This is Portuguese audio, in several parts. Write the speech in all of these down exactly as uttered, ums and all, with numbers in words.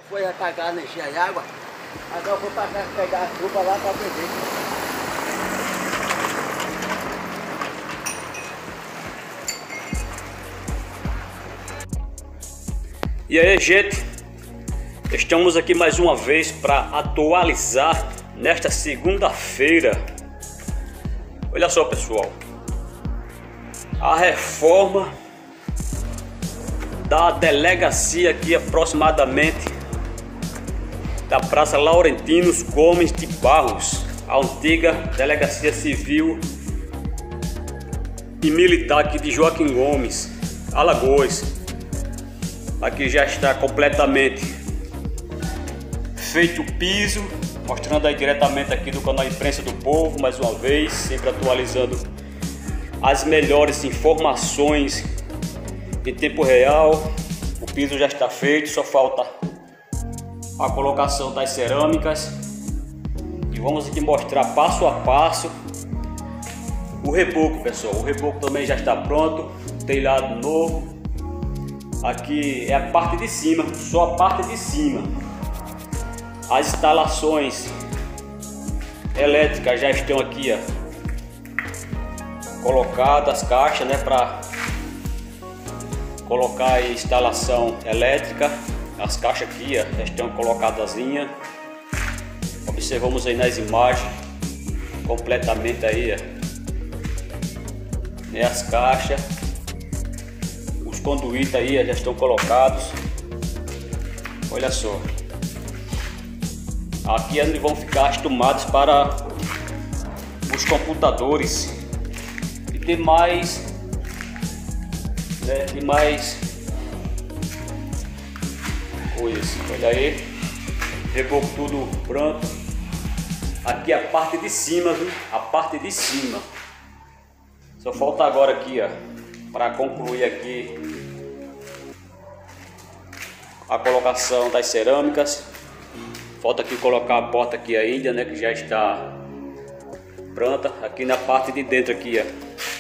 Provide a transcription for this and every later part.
foi atacar, encher a água. Agora eu vou pagar, pegar a roupa lá para beber. E aí, gente, estamos aqui mais uma vez para atualizar nesta segunda-feira. Olha só, pessoal, a reforma da delegacia aqui aproximadamente da Praça Laurentinos Gomes de Barros, a antiga delegacia civil e militar aqui de Joaquim Gomes, Alagoas. Aqui já está completamente feito o piso, mostrando aí diretamente aqui do canal Imprensa do Povo, mais uma vez, sempre atualizando as melhores informações em tempo real. O piso já está feito, só falta a colocação das cerâmicas. E vamos aqui mostrar passo a passo o reboco, pessoal. O reboco também já está pronto, telhado novo. Aqui é a parte de cima, só a parte de cima. As instalações elétricas já estão aqui, ó, colocadas, as caixas, né, para colocar a instalação elétrica. As caixas aqui, ó, já estão colocadas. Observamos aí nas imagens completamente aí, ó, né, as caixas, os conduítes aí, ó, já estão colocados. Olha só, aqui é onde vão ficar as tomadas para os computadores e demais, né, demais coisas. Olha aí, reboco tudo pronto. Aqui a parte de cima, viu? A parte de cima. Só falta agora aqui, ó, para concluir aqui a colocação das cerâmicas. Falta aqui colocar a porta aqui ainda, né, que já está pronta. Aqui na parte de dentro aqui, ó.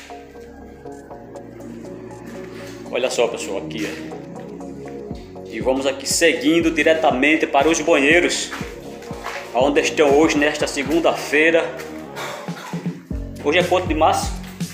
Olha só, pessoal, aqui, ó. E vamos aqui seguindo diretamente para os banheiros, onde estão hoje, nesta segunda-feira. Hoje é quanto de março?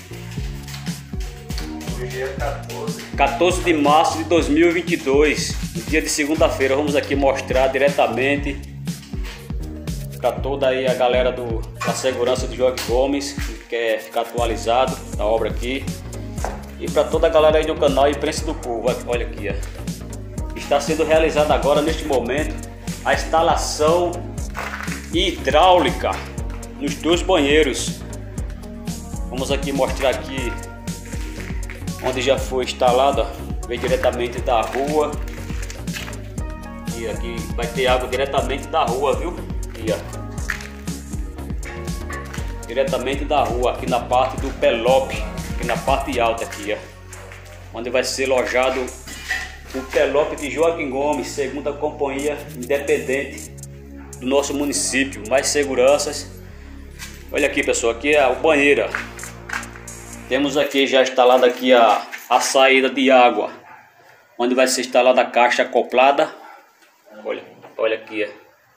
Hoje é quatorze. quatorze de março de dois mil e vinte e dois, dia de segunda-feira. Vamos aqui mostrar diretamente para toda aí a galera do, da segurança de Joaquim Gomes, que quer ficar atualizado da obra aqui, e para toda a galera aí do canal Imprensa do Povo. Olha aqui, ó. Está sendo realizada agora, neste momento, a instalação hidráulica nos dois banheiros. Vamos aqui mostrar aqui onde já foi instalado, vem diretamente da rua. E aqui vai ter água diretamente da rua, viu? Aqui, ó. Diretamente da rua, aqui na parte do Pelope, aqui na parte alta aqui, ó, onde vai ser lojado o Pelope de Joaquim Gomes, segunda companhia independente do nosso município. Mais seguranças. Olha aqui, pessoal, aqui é o banheiro. Temos aqui já instalada aqui a, a saída de água, onde vai ser instalada a caixa acoplada. Olha, olha aqui,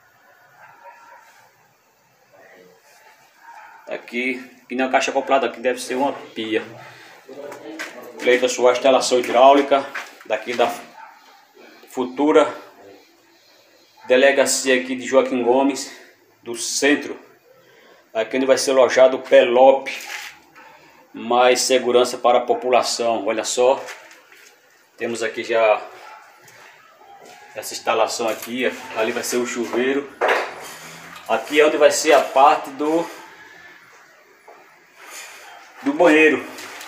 ó. Aqui, aqui na caixa acoplada, aqui deve ser uma pia. Olha aí, pessoal, a instalação hidráulica daqui da futura delegacia aqui de Joaquim Gomes do centro, aqui onde vai ser lojado o Pelope. Mais segurança para a população. Olha só, temos aqui já essa instalação aqui, ó. Ali vai ser o chuveiro. Aqui é onde vai ser a parte do do banheiro.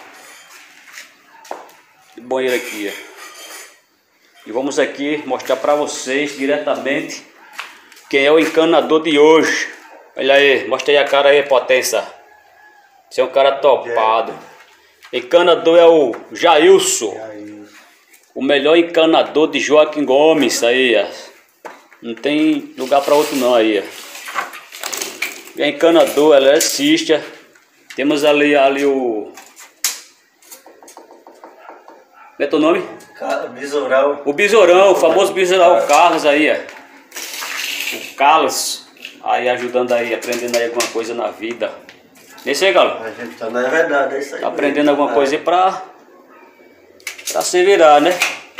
O banheiro aqui, ó. E vamos aqui mostrar para vocês diretamente quem é o encanador de hoje. Olha aí, mostra aí a cara aí, potência. Você é um cara topado. Encanador é o Jailson, o melhor encanador de Joaquim Gomes. Aí, ó. Não tem lugar para outro não aí, ó. E a encanador, ela é cista. Temos ali, ali o... Como é teu nome? Besourão. O Besourão, o famoso Besourão Carlos aí, ó. o Carlos, aí ajudando aí, aprendendo aí alguma coisa na vida. É isso aí, Galo? A gente tá na verdade, é isso aí. Tá aprendendo mesmo. alguma É. coisa aí pra, pra se virar, né?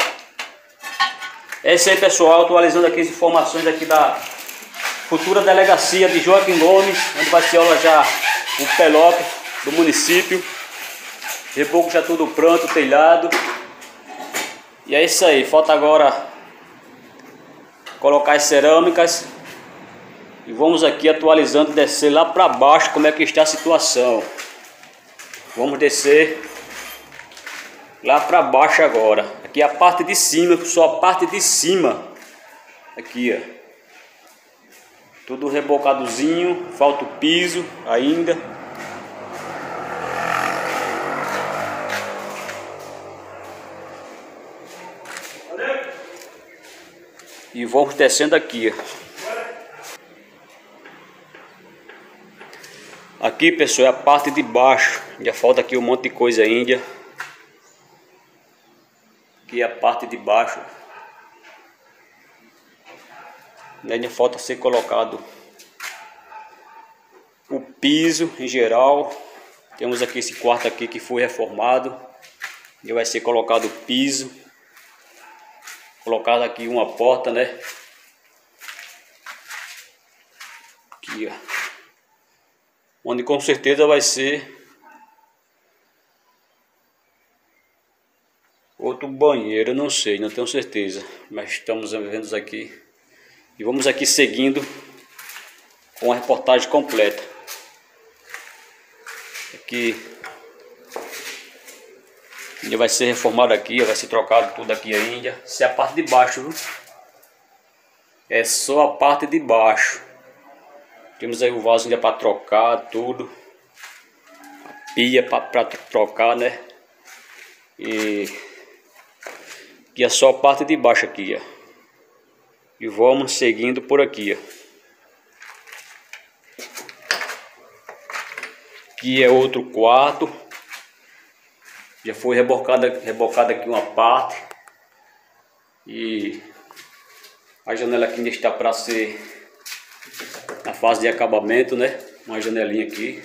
É isso aí, pessoal, atualizando aqui as informações aqui da futura delegacia de Joaquim Gomes, onde vai se alojar o Pelope do município. Reboco já tudo pronto, telhado. E é isso aí, falta agora colocar as cerâmicas. E vamos aqui atualizando, descer lá para baixo como é que está a situação. Vamos descer lá para baixo agora. Aqui é a parte de cima, só a parte de cima. Aqui, ó. Tudo rebocadozinho, falta o piso ainda. E vamos descendo aqui, ó. Aqui, pessoal, é a parte de baixo. Já falta aqui um monte de coisa ainda. Aqui é a parte de baixo. E ainda falta ser colocado o piso em geral. Temos aqui esse quarto aqui que foi reformado. E vai ser colocado o piso. Colocado aqui uma porta, né? Aqui, ó. Onde com certeza vai ser outro banheiro, eu não sei, não tenho certeza, mas estamos vendo aqui e vamos aqui seguindo com a reportagem completa. Aqui ainda vai ser reformado aqui, vai ser trocado tudo aqui ainda. Essa é a parte de baixo, viu? É só a parte de baixo. Temos aí o vaso ainda para trocar tudo. A pia para trocar, né? E aqui é só a parte de baixo aqui, ó. E vamos seguindo por aqui, ó. Aqui é outro quarto. Já foi rebocada, rebocada aqui uma parte. E a janela aqui ainda está para ser na fase de acabamento, né? Uma janelinha aqui.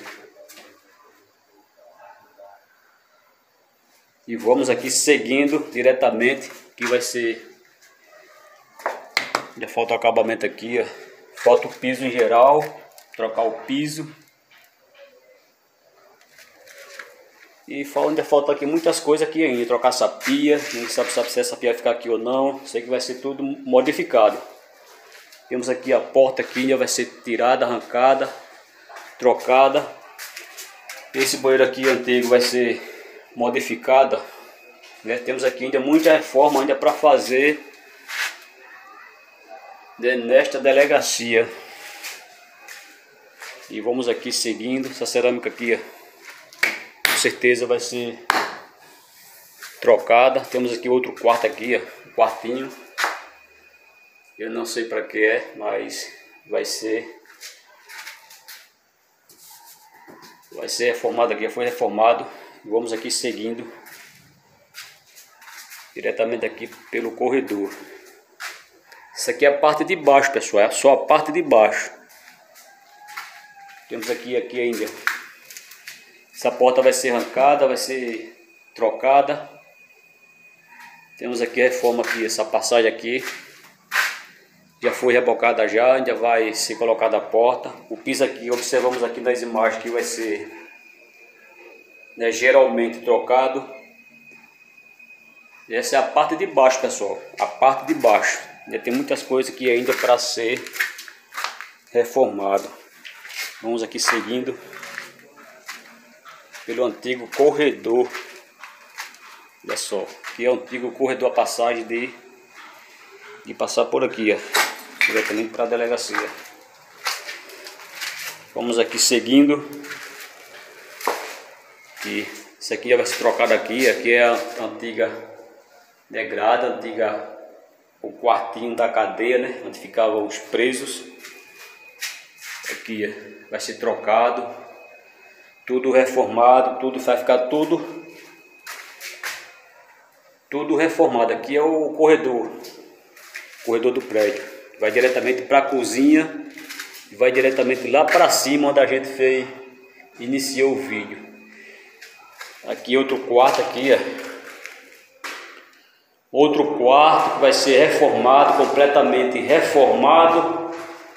E vamos aqui seguindo diretamente, que vai ser... Já falta o acabamento aqui, ó. Falta o piso em geral, trocar o piso. E ainda falta aqui muitas coisas aqui ainda, trocar essa pia. Ninguém sabe, sabe se essa pia vai ficar aqui ou não. Sei que vai ser tudo modificado. Temos aqui a porta que ainda vai ser tirada, arrancada, trocada. Esse banheiro aqui antigo vai ser modificado, né? Temos aqui ainda muita reforma ainda para fazer, né, nesta delegacia. E vamos aqui seguindo. Essa cerâmica aqui, ó, com certeza vai ser trocada. Temos aqui outro quarto aqui, ó, um quartinho. Eu não sei para que é, mas vai ser vai ser reformado aqui, foi reformado. Vamos aqui seguindo diretamente aqui pelo corredor. Isso aqui é a parte de baixo, pessoal, é só a parte de baixo. Temos aqui aqui ainda. Essa porta vai ser arrancada, vai ser trocada. Temos aqui a reforma aqui, essa passagem aqui já foi rebocada já, ainda vai ser colocada a porta. O piso aqui, observamos aqui nas imagens que vai ser, né, geralmente trocado. E essa é a parte de baixo, pessoal, a parte de baixo. Ainda tem muitas coisas aqui ainda para ser reformado. Vamos aqui seguindo pelo antigo corredor. Olha só, aqui é o antigo corredor, a passagem de, de passar por aqui, ó, diretamente para a delegacia. Vamos aqui seguindo. E isso aqui já vai ser trocado aqui. Aqui é a antiga degrada, antiga, o quartinho da cadeia, né, onde ficavam os presos. Aqui ó, vai ser trocado, tudo reformado, tudo vai ficar tudo tudo reformado. Aqui é o corredor, corredor do prédio. vai diretamente para a cozinha e vai diretamente lá para cima onde a gente fez, iniciou o vídeo. Aqui outro quarto aqui, ó. Outro quarto que vai ser reformado, completamente reformado.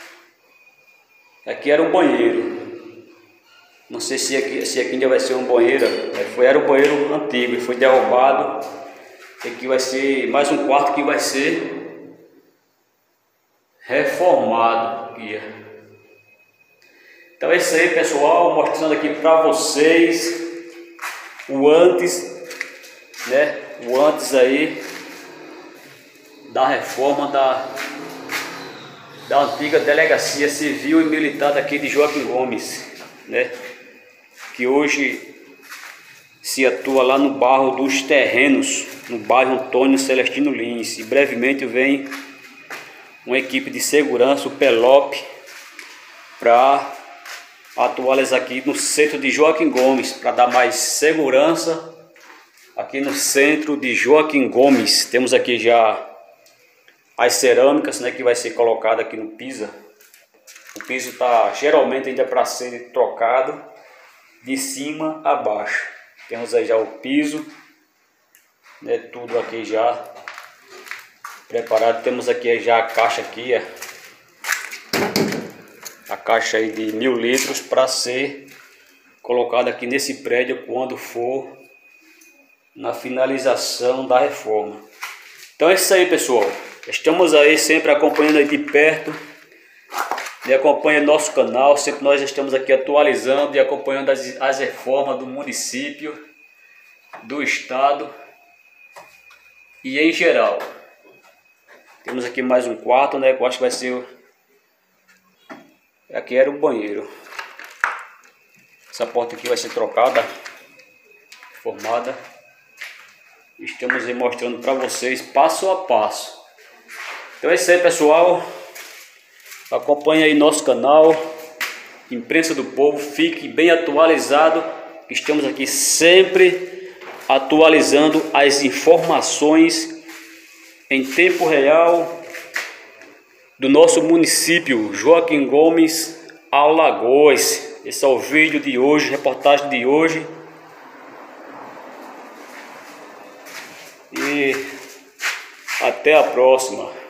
Aqui era um banheiro. Não sei se aqui, se aqui ainda vai ser um banheiro. Foi, era um banheiro antigo e foi derrubado. Aqui vai ser mais um quarto que vai ser reformado. Aqui. Então é isso aí, pessoal. Mostrando aqui para vocês o antes, né? O antes aí da reforma da, da antiga Delegacia Civil e Militar daqui de Joaquim Gomes, né? Que hoje se atua lá no bairro dos Terrenos, no bairro Antônio Celestino Lins. E brevemente vem uma equipe de segurança, o Pelop, para atualizar aqui no centro de Joaquim Gomes, para dar mais segurança aqui no centro de Joaquim Gomes. Temos aqui já as cerâmicas, né, que vai ser colocada aqui no piso. O piso está geralmente ainda para ser trocado de cima a baixo. Temos aí já o piso, né, tudo aqui já preparado. Temos aqui já a caixa aqui, ó, a caixa aí de mil litros para ser colocada aqui nesse prédio quando for na finalização da reforma. Então é isso aí, pessoal. Estamos aí sempre acompanhando aí de perto. E acompanha nosso canal, sempre nós estamos aqui atualizando e acompanhando as, as reformas do município, do estado e em geral. Temos aqui mais um quarto, né? Que eu acho que vai ser o... Aqui era o banheiro. Essa porta aqui vai ser trocada, formada. Estamos aí mostrando para vocês passo a passo. Então é isso aí, pessoal. Acompanhe aí nosso canal Imprensa do Povo, fique bem atualizado. Estamos aqui sempre atualizando as informações em tempo real do nosso município Joaquim Gomes, Alagoas. Esse é o vídeo de hoje, reportagem de hoje. E até a próxima.